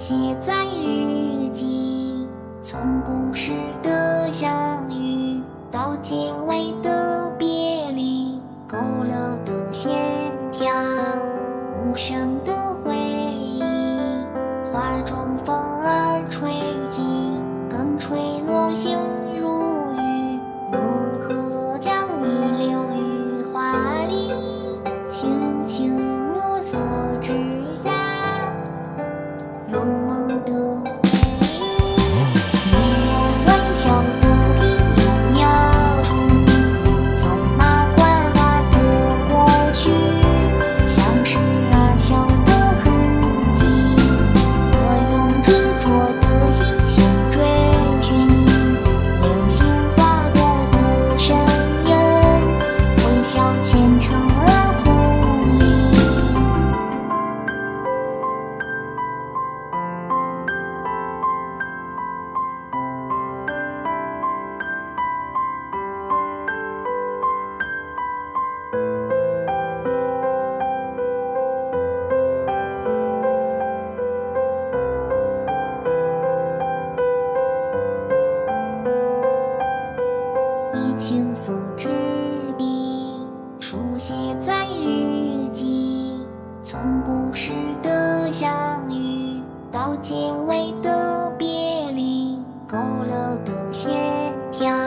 写在日记，从故事的相遇到结尾的别离，勾勒的线条，无声的回忆，花中风儿吹起，更吹落星如雨，如何将你留于画里，轻轻摸索之下，入梦的回忆。你有玩笑的笔有描述，走马观花的过去，像是儿小的痕迹，我用执着的心情追寻流星划过的身影，微笑虔诚而空灵。以青色执笔书写在日记，从故事的相遇到结尾的别离，勾勒的线条。